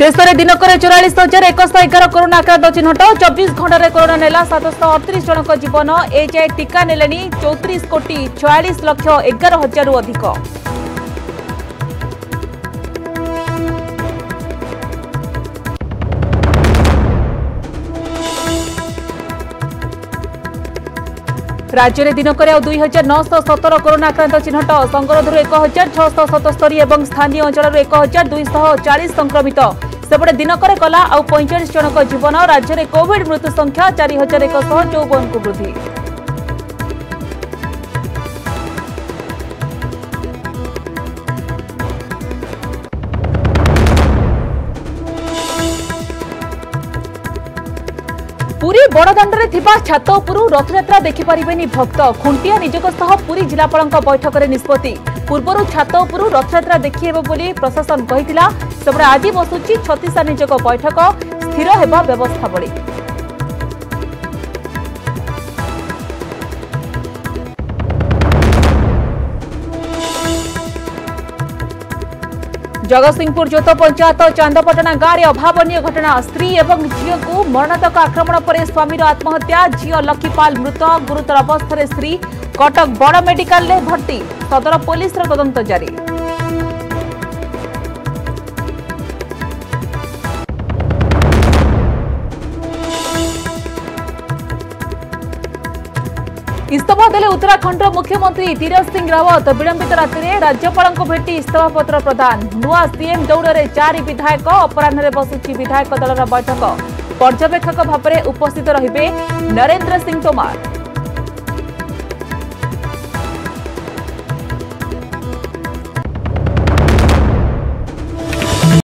देश में दिनक 44,111 कोरोना आक्रांत चिन्हट 24 घंटे कोरोना नेला 738 जनक जीवन ए जाए टीका नेले 34,46,11,000 अधिक। राज्य में दिनक 2,917 कोरोना आक्रांत चिन्हट संगरोधर 1,677 और स्थानीय अंचल 1,240 संक्रमित सेपटे दिनक कला आउ 45 जनक जीवन राज्य में कोविड मृत्यु संख्या 4,154 को वृद्धि। पुरी बड़दाण्डे थिबा छात उपरू रथयात्रा देखिपारे भक्त खुंटिया निजोग सह पुरी जिलापाल बैठक में निष्पत्ति पूर्वर छात उपरू रथयात्रा देखिहेब बोली प्रशासन कहिथिला सेपटे आज बसुची छत्तीसा निजोग बैठक स्थिर हेबा व्यवस्थावली। जगतसिंहपुर जोत पंचायत चांदपटना गाँव में अभावनीय घटना स्त्री और झील को मरणांतक आक्रमण पर स्वामी आत्महत्या झील लकीपाल मृत गुरुतर अवस्था स्त्री कटक बड़ मेडिकल में भर्ती सदर पुलिस तदंत जारी। इस्तीफा देले उत्तराखंड मुख्यमंत्री तीरथ सिंह रावत विलंबित राति में राज्यपाल भेटी इस्तीफा पत्र प्रदान नुआ सीएम दौड़ 4 विधायक अपराह बसुची विधायक दलर बैठक पर्यवेक्षक भाव में उपस्थित रहिबे नरेंद्र सिंह तोमर।